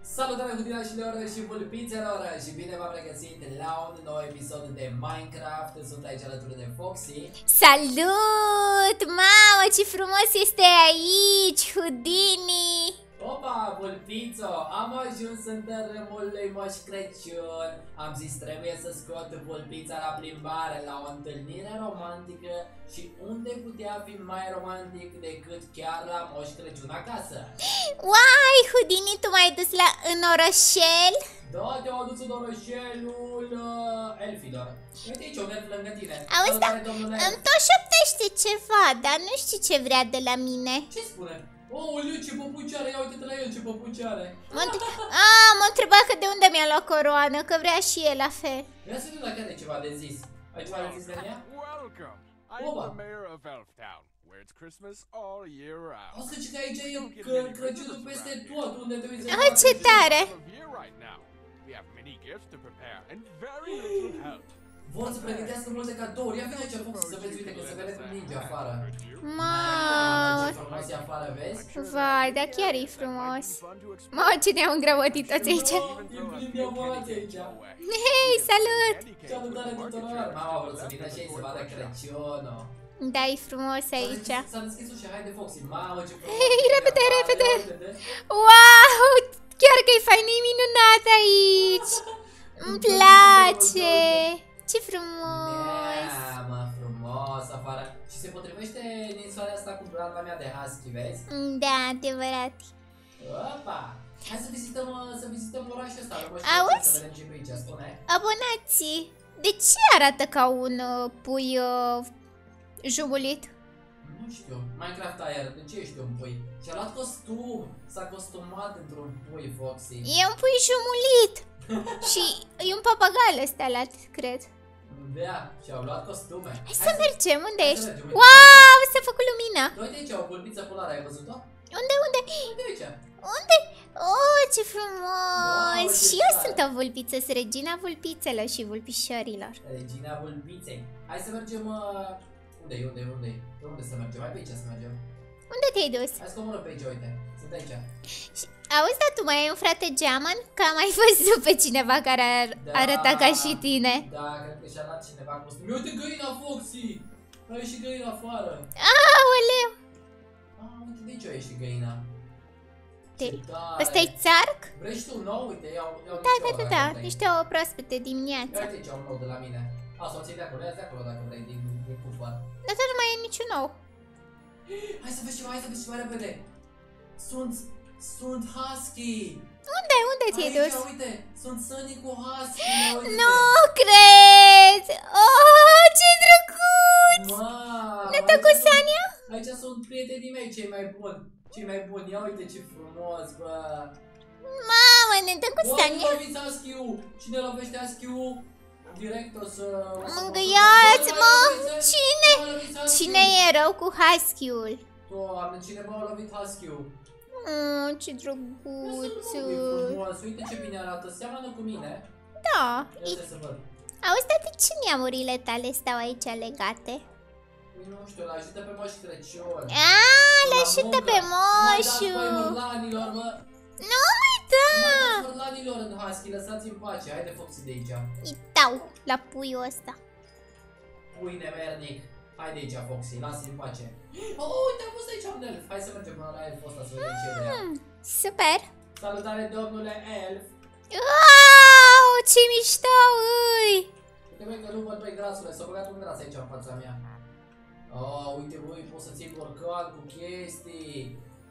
Salutare cutilașilor și vulpițelor și bine v-am regăsit la un nou episod de Minecraft. Sunt aici alături de Foxy. Salut! Mamă, ce frumos este aici, Houdini! Opa, vulpițo! Am ajuns în tărâmul lui Moș Crăciun. Am zis trebuie să scot vulpița la plimbare, la o întâlnire romantică. Și unde putea fi mai romantic decât chiar la Moș Crăciun acasă? Uai, Houdini, tu m-ai dus în orășel? Da, te-au adus în orășelul elfilor. Uite aici, un elf lângă tine. Auzi, da, îmi tot șoptește ceva, dar nu știu ce vrea de la mine. Ce spune? Oh, Liu, ce păpuci are, ia uite-te la el ce păpuci are. M-a întrebat că de unde mi-a luat coroană, că vrea și el la fel. Ia să vedem dacă are ceva de zis. Ai ceva de zis de ea? Welcome. I'm the mayor of Elftown, where it's Christmas all year round. O să zic că aici e Crăciunul peste tot, unde te uiți. Ah, ce tare! We have many gifts to prepare and very little help. Vor să pregătească multe cadouri. Ia vine aici, Fox, să vezi, uite că se vede cum ninge afară. Mamă! Ce frumos e afară, vezi? Vai, dar chiar e frumos. Mamă, ce ne-au îngrămădit toți aici. E plin de abonați aici. Hei, salut! Salutare tuturor! Mama vreau să vină și ei să vadă Crăciunul. Da, e frumos aici. S-a deschis ușa, haide Foxy, mamă ce frumos. Hei, repede, repede! Wow! Chiar că e fain, e minunat aici! Îmi place! Ce frumos! Mă, frumos afară. Și se potrivește ninsoarea asta cu blanda mea de husky, vezi? Da, adevărat. Opa! Hai să vizităm orașul ăsta. Auzi? Să vedem ce pe aici, spune. Abonații, de ce arată ca un pui jumulit? Nu știu, Minecraft Air, de ce ești un pui? Și-a luat costum, s-a costumat într-un pui, Foxy. E un pui jumulit. Și e un papagal ăsta lat, cred. Da, și-au luat costume. Hai să mergem, unde ești? Mergem, Wow, s-a făcut lumină. Uite aici, o pulpiță polară, ai văzut-o? Unde? Uite aici. Unde? Oh, ce frumos! Wow, ce Și eu tare. sunt o vulpiță, sunt regina vulpițelor și vulpișorilor. Regina vulpiței. Hai să mergem... Unde? Pe unde să mergem? Hai pe aici să mergem. Unde te-ai dus? Hai să coborăm pe aici, uite. Sunt aici. Auzi, dar tu mai ai un frate geaman? Că am mai văzut pe cineva care arăta ca și tine. Da, cred că și-a luat cineva costum. Uite găina, Foxy! A ieșit găina afară. Aoleu! Uite de aici a ieșit găina. Ăsta-i țarc? Vrei și tu un nou? Uite, iau Da, niște ouă proaspete dimineața. Uite aici un nou de la mine. Sau ții de acolo, ia de acolo dacă vrei, din cufăr. Dar nu mai e niciun ou. Hai să vezi ceva repede. Sunt husky. Unde ți-ai dus? Aici, uite, sunt sănii cu husky. Nu cred! Oh, ce drăguț! Ne-a tăcut Sania? Aici sunt prietenii mei cei mai buni. Ia uite ce frumos, bă. Mamă, ne dăm cu Sania. Nu loviți husky-ul. Cine lovește husky-ul? Direct o să... Mângâiați-mă! Cine e rău cu husky-ul? Doamne, cineva a lovit husky-ul. Ce drăguț. Uite ce bine arată, seamănă cu mine. Da. Ia să văd. Auzi, dar de ce neamurile tale stau aici legate? Nu știu, îl ajută pe Moș Crăciun. Îl ajută pe moșu. Mai dați mărlanilor, mă. Nu mai da. Mai dați mărlanilor în husky, lăsați-mi pace. Haide, Foxy, de aici. Îi dau la puiul ăsta. Pui nemernic. Haide aici, Foxy, lasă-mi pace. Oh, uite, am fost aici un elf. Hai să mergem până la elful ăsta să vedem ce vrea. Super. Salutare, domnule elf. Wow, ce mișto îi. Uite, băi, că nu văd, băi, grasule. S-a băgat un gras aici în fața mea. Oh, uite, băi, poți să ții borcan cu chestii.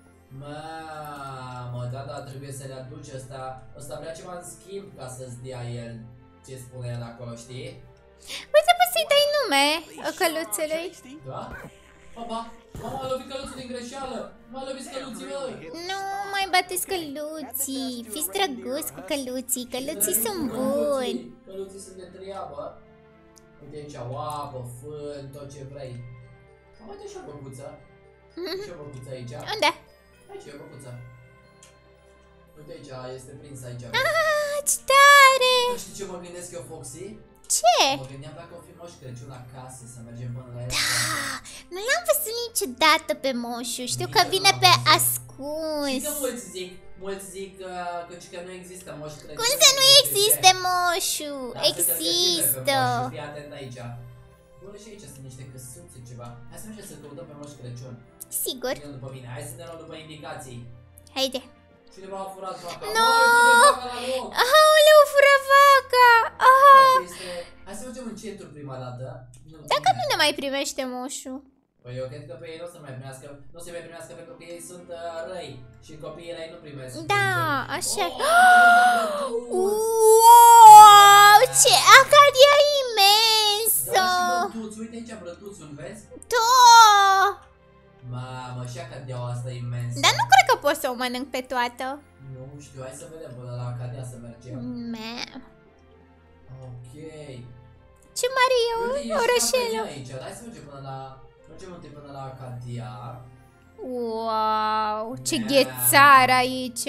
Mamă, da, trebuie să le aduci ăsta. Ăsta vrea ceva în schimb ca să-ți dea el ce spune el acolo, știi? Uite, poți să-i dai nume căluțului. Da? Papa, m-a lovit căluțul din greșeală. M-a lovit căluții, măi. Nu mai bateți căluții. Fiți drăguți cu căluții. Căluții sunt buni. Căluții sunt de treabă. Uite aici, o apă, fân, tot ce vrei. Am uite și o băbuță. Și o băbuță aici. Unde? Aici e o băbuță. Uite aici, este prins aici. Ce tare! Știi ce mă gândesc eu, Foxy? Ce? Mă gândeam dacă o fi Moș Crăciun acasă, să mergem până la el. Nu l-am văzut niciodată pe moșu. Știu că vine pe ascuns. Și că mulți zic că nu există Moș Crăciun. Cum să nu existe moșu? Există. Fii atent aici. Bă, și aici sunt niște căsuțe ceva. Hai să mergem să căutăm pe Moș Crăciun. Sigur. Vino după mine, hai să ne luăm după indicații. Haide. Cineva a furat vaca. No! No! Aoleu, fură vaca! Hai să mergem în centru prima dată. Dacă nu ne mai primește moșu. Păi eu cred că pe ei nu o să mai primească, pentru că ei sunt răi și copiii răi nu primesc. Da, așa. Wow! Wow, ce Acadia imensă! Da, și brătuți, uite aici brătuțul, vezi? Da! Mamă, și Acadiaua asta e imensă. Dar nu cred că pot să o mănânc pe toată. Nu știu, hai să vedem până la Acadia să mergem. Ok. Ce mare e Uite, orășelul. Aici. Hai să mergem mergem întâi până la Acadia. Wow, ce ghețar aici.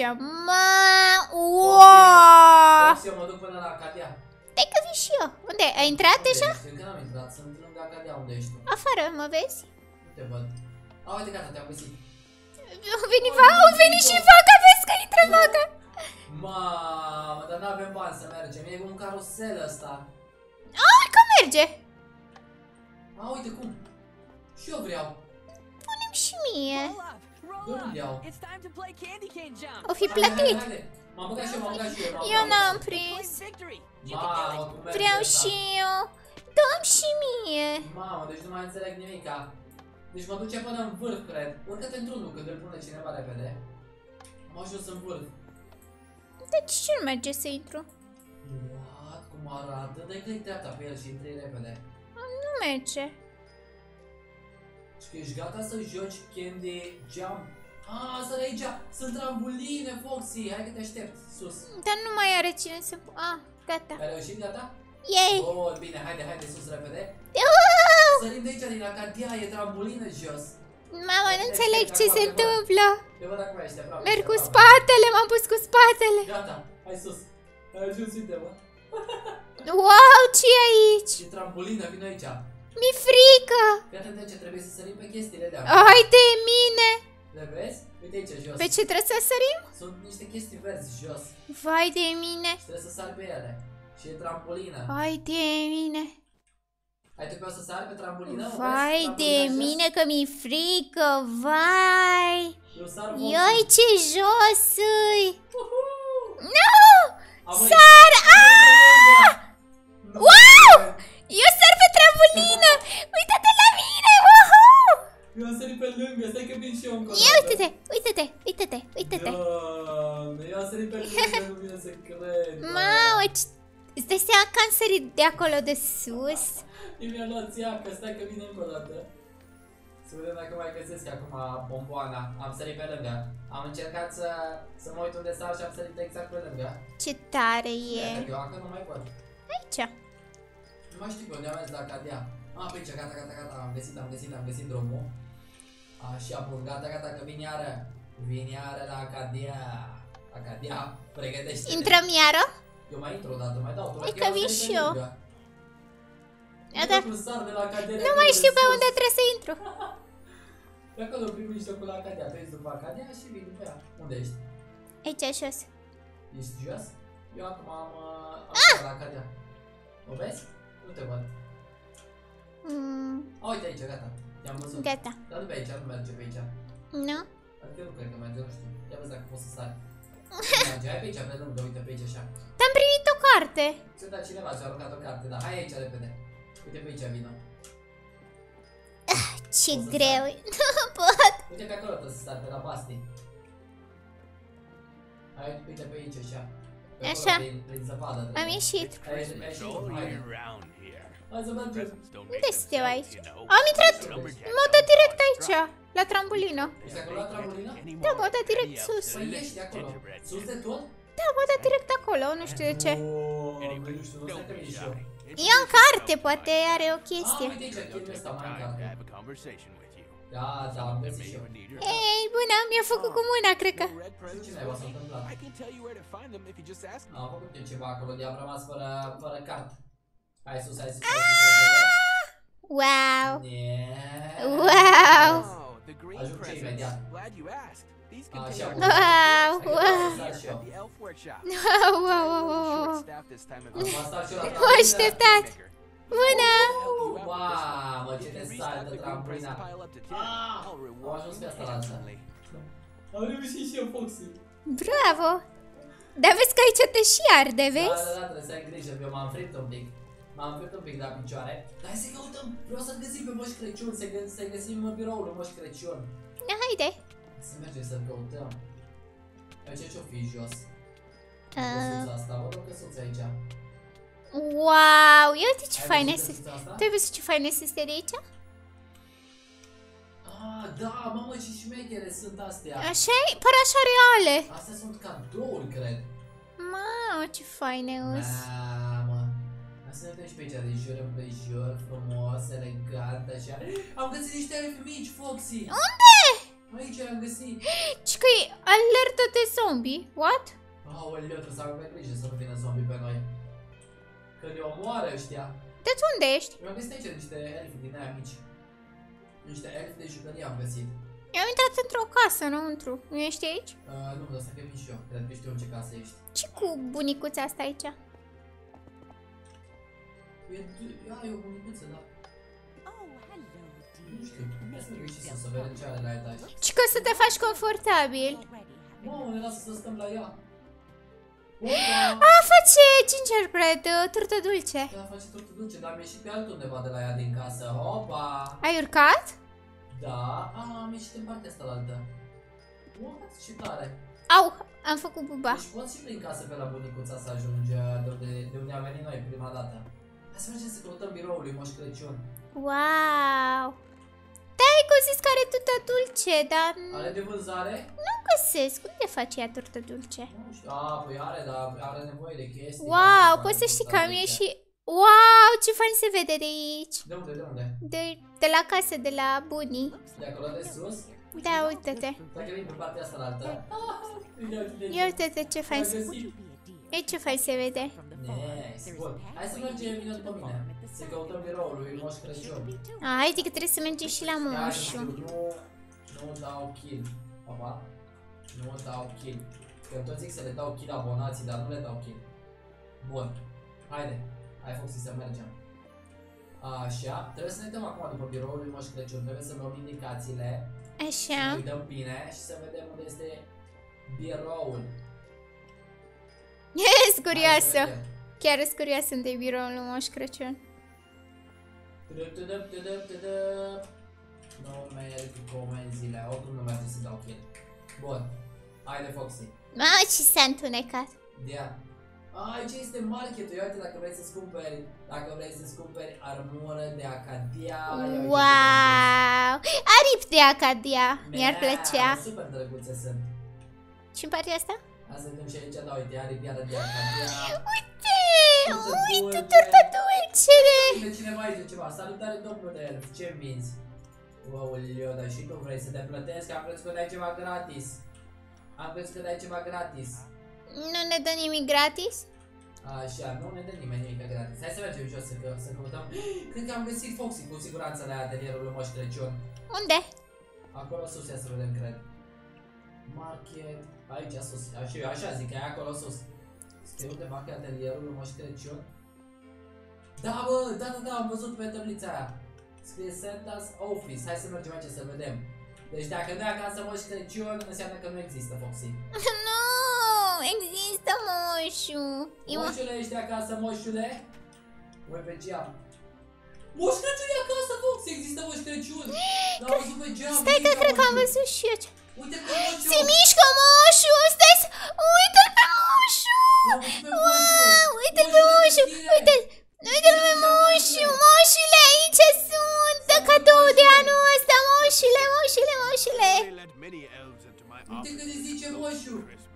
Wow. Eu mă duc până la Acadia. Dai că vii și eu. Unde? Ai intrat deja? Încă n-am intrat, sunt lângă Acadia, unde ești tu? Afară, mă vezi? Nu te văd. Uite, gata, te-am găsit. Au venit și vaca, vezi că intră vaca. Mamă, dar n-avem bani să mergem, e un carusel ăsta. Că merge. Uite cum. Și eu vreau. Punem și mie. Nu-l iau. O fi plătit. M-am băgat și eu, Eu n-am prins. Mamă, cum merge Vreau ăsta. și eu. Dă-mi și mie. Mamă, deci nu mai înțeleg nimica. Deci mă duce până în vârf, cred. Urcă-te într-unul când îl pune cineva repede. Am ajuns în vârf. Deci ce nu merge să intru? What? Cum arată? Dai click dreapta pe el și intri repede. Nu merge. Și că ești gata să joci Candy Jump? Stai aici! Sunt trambuline, Foxy! Hai că te aștept, sus! Dar nu mai are cine să... Gata. Ai reușit, gata? Yay! Bun, bine, haide sus repede! Sărim de aici, din Acadia, e trambulină jos! Mama, nu înțeleg ce se întâmplă. Te văd acum, ești aproape. Merg cu spatele, m-am pus cu spatele. Gata, hai sus! Ai ajuns, uite-mă! Wow, ce e aici? E trambulină, vino aici! Mi-e frică! Fii atent ce trebuie să sărim pe chestiile de Hai de mine! Le vezi? Uite aici jos. Pe ce trebuie să sărim? Sunt niște chestii verzi jos. Vai de mine! Și trebuie să sari pe ele. Și e trambulină. Vai de mine! Ai tu pe o să sari pe trambulină? Vai de mine că mi-e frică! Vai! Eu sar Ioi ce jos îi! Nu! Sar! Wow! Eu sar pe trambulină! Uită-te la mine! Woohoo! Eu am sărit pe lângă, stai că vin și eu încă o dată. Ia uite-te, uite-te, uite-te, uite-te. Doamne, eu am sărit pe lângă, nu vine să cred. Mamă, îți dai seama că am sărit de acolo de sus? Mi-a luat țiacă, stai că vine încă o dată. Să vedem dacă mai găsesc acum bomboana. Am sărit pe lângă. Am încercat să mă uit unde sar și am sărit exact pe lângă. Ce tare e. Eu acum nu mai pot. Aici. Nu mai știu pe unde am mers la Acadia. Pe aici, gata, am găsit drumul. Așa, bun, gata, că vin iară la Acadia. Acadia, pregătește-te. Intrăm iară? Eu mai intru odată, mai dau. Hai că vin și eu. Nu mai știu pe unde trebuie să intru. Pe acolo, primul mijlocul la Acadia, treci după Acadia și vin după ea. Unde ești? Aici, jos. Ești jos? Eu acum am la Acadia. O vezi? Nu te văd. Uite aici, gata. I-am văzut. Gata. Dar nu pe aici, nu merge pe aici. Nu? Adică nu cred că merge, nu știu. Ia văzi dacă poți să sari. Merge, hai pe aici, pe lângă, uite pe aici așa. Te-am primit o carte. Ți-a dat cineva, ți-a aruncat o carte, da. Hai aici repede. Uite pe aici, vino. Ce greu. Nu pot. Uite pe acolo trebuie să sari, pe la Basti. Hai, uite pe aici așa. Așa. Prin zăpadă. Am ieșit. Hai ieșit, hai să mergem. Unde suntem aici? Am intrat. M-au dat direct aici. La trambulină. Ești acolo la trambulină? Da, m-au dat direct sus. Păi ești de acolo. Sus de tot? Da, m-au dat direct acolo, nu știu de ce. Nu știu, nu știu că vin și eu. E în carte, poate are o chestie. Uite aici, chestia asta mai în carte. Da, am găsit și eu. Ei, bună, mi-a făcut cu mâna, cred că. Ce naiba s-a întâmplat? Am făcut eu ceva acolo, de am rămas fără carte. Hai sus. Wow. Yeah. Wow. Ajung ce imediat. These Ah, contain și-am Wow, at the elf workshop. wow. Short-staffed this time of year. Am stat și eu la M-am așteptat. Bună! Mamă, ce te saltă trampolina. I'll reward Am ajuns you pe asta la asta. handsomely. Am reușit și eu, Foxy. Bravo! Dar vezi că aici te și arde, Da, vezi? da, da, trebuie să ai grijă, că eu m-am fript un pic. M-am fript un pic la picioare. Dar hai să căutăm, vreau să-l găsim pe Moș Crăciun, să găsim biroul lui Moș Crăciun. Haide! Să mergem să-l căutăm. Aici ce-o fi jos? Ah. Căsuța asta, văd o căsuță aici. Wow! Ia uite ce Ai faine văzut este. căsuța asta? Tu ai văzut ce faine este de aici? Ah, da, mamă, ce șmechere sunt astea. Așa-i? Pare așa reale. Astea sunt cadouri, cred. Mamă, ce faine us. Mamă. Hai să ne vedem și pe aici, de jur împrejur, frumos, elegant, așa. Am găsit niște elfi mici, Foxy. Unde? Aici am găsit. Ce că e alertă de zombie? What? Aoleu, trebuie să avem grijă să nu vină zombie pe noi. Că ne omoară ăștia. De unde ești? Eu am găsit aici niște elfi din aia mici. Niște elfi de jucărie am găsit. Eu am intrat într-o casă înăuntru. Nu ești aici? Nu, dar asta că vin și eu. Cred că știu în ce casă ești. Ce cu bunicuța asta aici? E o bunicuță, da. Oh, hello, Nu știu. Hai să mergem și sus, să vedem ce are la etaj. Ce că să te faci confortabil. Mamă, ne lasă să stăm la ea. A, face gingerbread, turtă dulce. Da, face tortă dulce, dar am ieșit pe altundeva de la ea din casă. Hopa! Ai urcat? Da, am ieșit în partea asta la altă. What? Ce tare! Au, am făcut buba. Deci poți și prin casă pe la bunicuța să ajungi de unde am venit noi prima dată. Hai să mergem să căutăm biroul lui Moș Crăciun. Wow. Da, ai zis că are turtă dulce, dar Are de vânzare? nu găsesc. Unde face ea turtă dulce? Nu știu. Păi are, dar are nevoie de chestii. Wow, poți să știi că am ieșit. Wow, ce fain se vede de aici. De unde, de unde? De la casă, de la bunii. De acolo de sus? Da, uite-te. Dacă vin pe partea asta la altă. Ia uite-te ce fain se găsit. E ce fain se vede. Nice. Bun. Hai să mergem vină după mine. Să căutăm biroul lui Moș Crăciun. Hai, că trebuie să mergem și la moșu. Nu dau kill. Papa. Nu dau kill. Că eu tot zic să le dau kill abonații, dar nu le dau kill. Bun. Haide. Hai, Foxy, să mergem. Așa. Trebuie să ne uităm acum după biroul lui Moș Crăciun. Trebuie să luăm indicațiile. Așa. Să ne uităm bine și să vedem unde este biroul. Ești Hai să curioasă. vedem. Chiar ești curioasă de biroul lui Moș Crăciun. Nu merg comenzile, oricum nu merge să dau kill. Bun. Haide, Foxy. Mă, ce s-a întunecat. Dia. Aici este marketul, ia uite dacă vrei să-ți cumperi armură de Acadia. ia uite ce Wow. Aripi de Acadia. găsesc. Mi-ar plăcea. Super drăguțe sunt. Și în partea asta? Hai să vedem și aici, da, uite, aripi iară de Acadia. Uite! Turtă Uite, dulce. turtă dulce! Vine cineva aici ceva. Salutare, domnule elf, ce-mi vinzi? Uăuleu, dar și tu vrei să te plătesc? Am crezut că dai ceva gratis. Nu ne dă nimic gratis? Așa, nu ne dă nimeni nimic gratis. Hai să mergem jos să căutăm. Cred că am găsit Foxy cu siguranță la atelierul lui Moș Crăciun. Unde? Acolo sus, ia să vedem, cred. Market, aici sus, așa zic, e acolo sus. Scrie undeva că e atelierul lui Moș Crăciun. Da, bă, da, am văzut pe tablița aia. Scrie Santa's Office, hai să mergem aici să vedem. Deci dacă nu e acasă Moș Crăciun, înseamnă că nu există, Foxy. Nu, există moșu. Moșule, ești acasă, moșule? Ui pe geam. Moș Crăciun e acasă, Foxy, există Moș Crăciun. L-am văzut pe geam. Stai că există cred că am moșul. văzut și eu. Uite pe moșu. Se mișcă moșu, stai să... Uite-l pe moșu! L-am văzut pe Wow, moșu. uite-l pe moșu, uite-l pe moșu, moșule, aici sunt, dă cadou de anul ăsta, moșule. They let many elves into my Uite office cât îi zice moșu. for Christmas.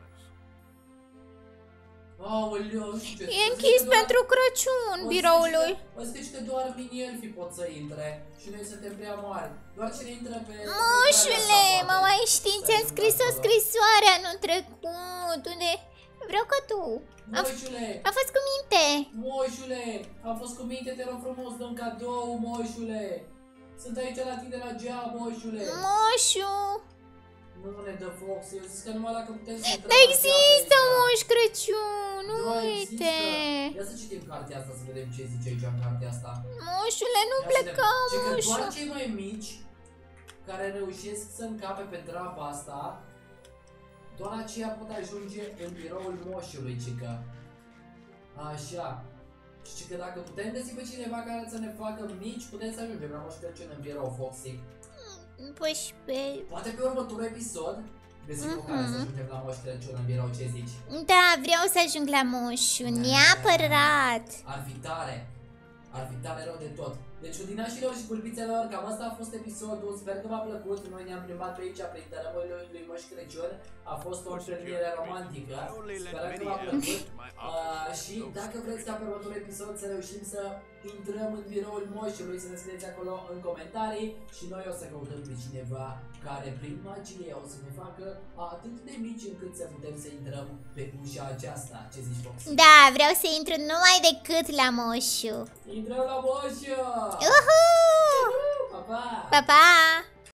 Aoleu, nu știu ce. E închis pentru Crăciun biroului. O să zici că doar mini-elfii pot să intre și noi suntem prea mari. Doar cine intră pe... Moșule, mă mai știi, ți-am scris o scrisoare anul trecut, unde... Vreau ca tu. Moșule, A fost cu minte. moșule, am fost cu minte, te rog frumos, dă un cadou, moșule. Sunt aici la tine la geam, moșule. Moșu. Nu ne dă Fox, eu zic că numai dacă putem să intrăm. Dar există Moș Crăciun, uite. Ia să citim cartea asta, să vedem ce zice aici în cartea asta. Moșule, nu pleca, Moșu. Doar moșu. cei mai mici care reușesc să încape pe trapa asta, doar aceia pot ajunge în biroul moșului, cică. Așa. Și că dacă putem găsi pe cineva care să ne facă mici, putem să ajungem la Moș Crăciun în birou, Foxy. Păi, Poate pe următorul episod găsim o care să ajungem la Moș Crăciun în birou, ce zici? da, vreau să ajung la moșu, neapărat. Ar fi tare. Ar fi tare rău de tot. Deci, udinașilor și pulpițelor, cam asta a fost episodul. Sper că v-a plăcut. Noi ne-am plimbat pe aici prin tărămările lui Moș Crăciun. A fost o întâlnire romantică. Sper că v-a plăcut. Și dacă vreți ca pe următorul episod să reușim să intrăm în biroul moșului, să ne scrieți acolo în comentarii. Și noi o să căutăm pe cineva care prin magie o să ne facă atât de mici încât să putem să intrăm pe ușa aceasta. Ce zici, Fox? Da, vreau să intru numai decât la moșu. Intrăm la moșu! Uhu! Pa, pa! Pa, pa!